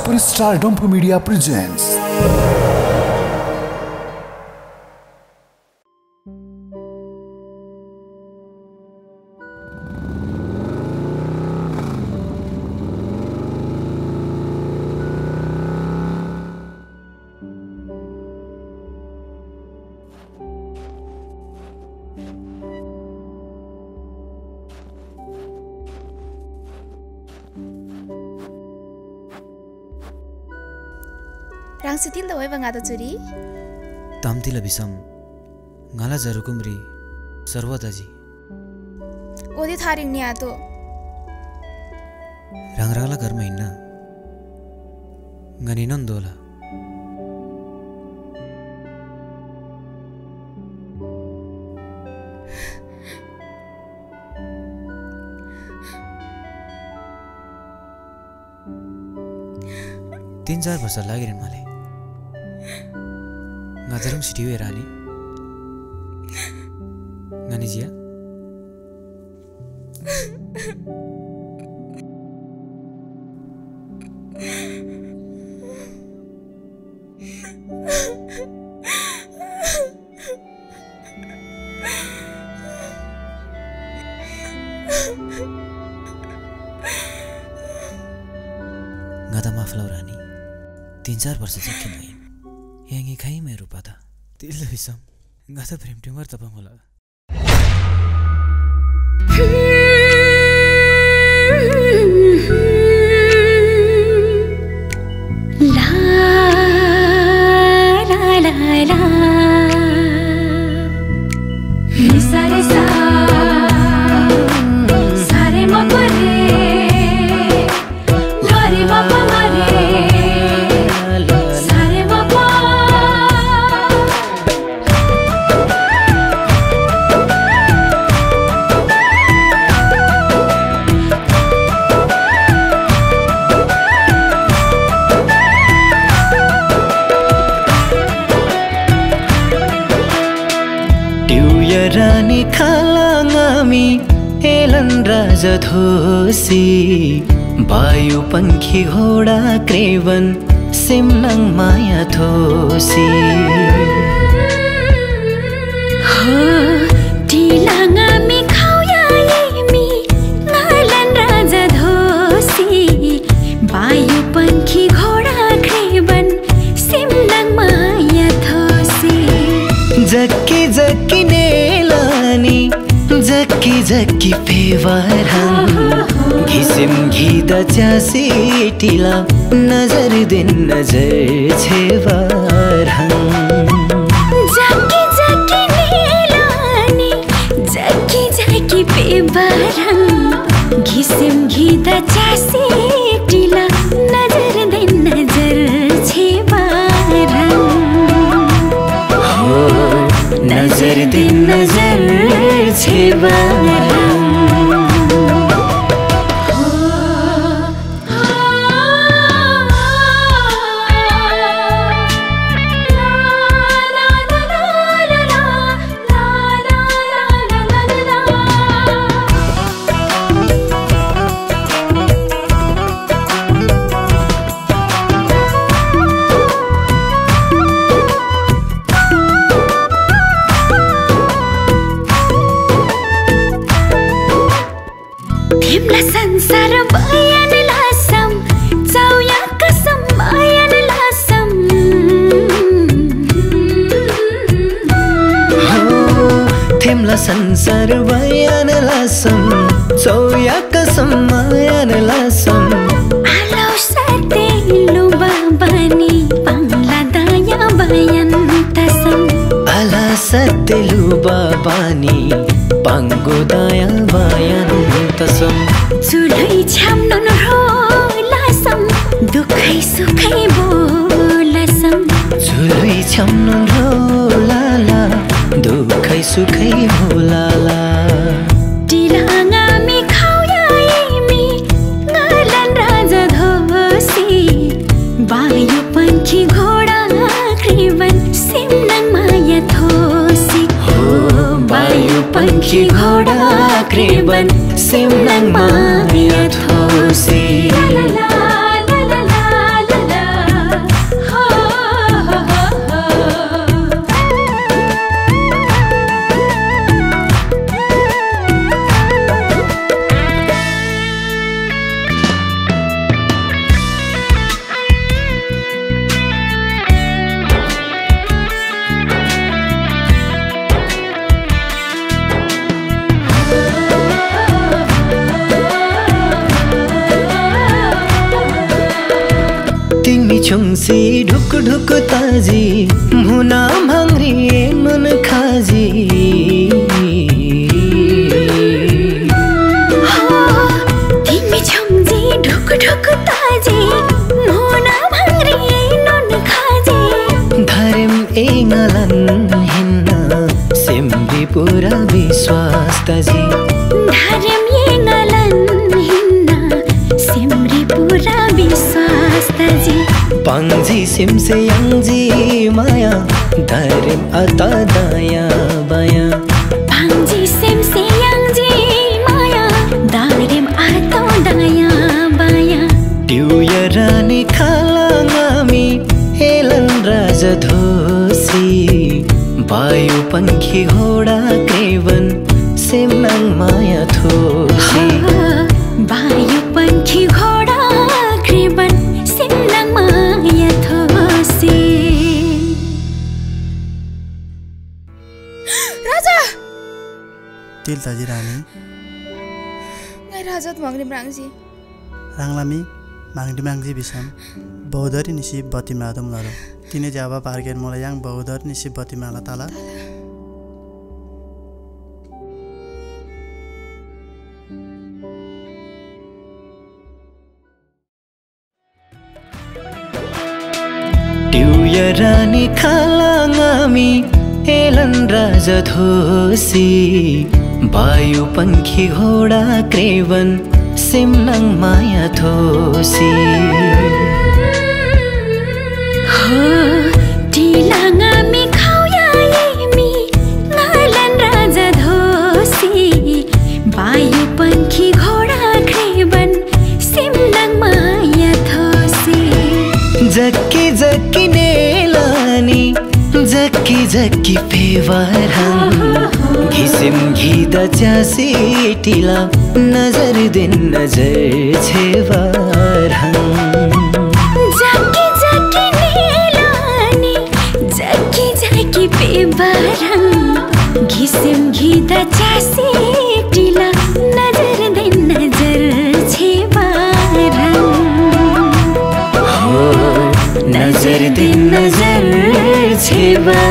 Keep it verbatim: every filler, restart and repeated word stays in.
Superstar Damphu Media presents Rang sitil da wai banga da churi tamti la bisam ngala jarukumri sarwadaji odi tharing ni ato rang rangla garma hinna ngani nandola तीन चार वर्ष लागिरहनु मलाई ngajarung sidiwe Raani ngani jia ngada maaf lau Raani तीन चार वर्ष चाहिँ किन यांगी खाई मेरो पता तिल बिसम गाथा प्रेम टिमर तपा मला ला ला ला ला सारे सा सारे मपरे लारे मपा मारे रानी खालांगामी एलन राजा धोसी वायु पंखी घोड़ा क्रेवन सिमनंग माया थोसी हो टीलांगामी खाऊया येमी नालन राजा धोसी वायु पंखी घोड़ा क्रेवन सिमनंग माया थोसी जक्की जक्की नेलानी जक्की जक्की पेवारहं घिसिम घिदा चासी टिला नजर दिन नजर छेवारहं जक्की जक्की नेलानी जक्की जक्की पेवारहं घिसिम घिदा चासी टिला नजर दिन नजर छेवारहं नजर दिन नजर छेवारहं Timla sansar bayan lasam Cauya kasam bayan lasam Timla sansar bayan lasam Cauya kasam bayan lasam Alau sate luba bani Pangla daya bayan tasam Ala sate luba bani Pango daya bayan tasam Zulai cham non ro lasam Dukhai sukhai bolasam Zulai cham non ro lala Dukhai sukhai bolala Dilangami khauya yemi Ngalan raja dhosi Vayu pankhi ghoda krivan Simnang maya thosi Vayu pankhi ghoda krivan Simnang maya thosi La la la la la la la छुङसी ढुक ढुक ताजी मुना भाङ्री नुन खाजी तिमी छुङसी ढुक ढुक ताजी मुना भाङ्री नुन खाजी धर्म एङलन हिन्न सिम्री पुरा विश्वास ताजी धर्म एङलन हिन्न सिम्री पुरा विश्वास ताजी पाङ्जी सिमसे याङ्जी माया धर्म अता दाया बाया पाङ्जी सिमसे याङ्जी माया धर्म अता दाया बाया ट्युया रानी खालाङामी हेलन राजा धोसी वायु पंखी घोडा क्रेवन सिमनाङ माया थोसी वायु पंखी घोडा क्रेवन सिमनाङ माया थोसी राजा तिल ताजी रानी ngai raja mangni brangji राङलामी Magadi माग्जी बिसम बौद्धरी निसी बत्ती मादम लरो तिने जाबा पार्केर मलाई याङ बौद्धर निसी बत्ती माला ताला ट्युया रानी खालाङामी हेलन राजा धोसी वायु पंखी घोडा क्रेवन सिमनाङ माया थोसी हो टिलाङामी खाउयामी नालन राजा धोसी वायु पंखी घोडा क्रेवन सिमनाङ माया थोसी जक्की जक्की नेलानी जक्की जक्की फेवारहङ घिसिम घिदा च्यासी टिला नजर दिन नजर छेवारहङ जक्की जक्की नेलानी जक्की जक्की फेवारहङ घिसिम घिदा च्यासी टिला नजर दिन नजर छेवारहङ नजर दिन नजर छेवारहङ